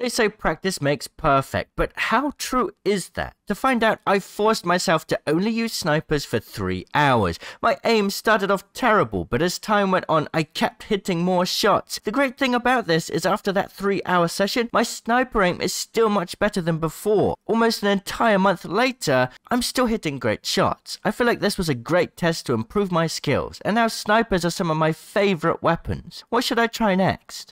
They say practice makes perfect, but how true is that? To find out, I forced myself to only use snipers for 3 hours. My aim started off terrible, but as time went on, I kept hitting more shots. The great thing about this is after that 3-hour session, my sniper aim is still much better than before. Almost an entire month later, I'm still hitting great shots. I feel like this was a great test to improve my skills, and now snipers are some of my favorite weapons. What should I try next?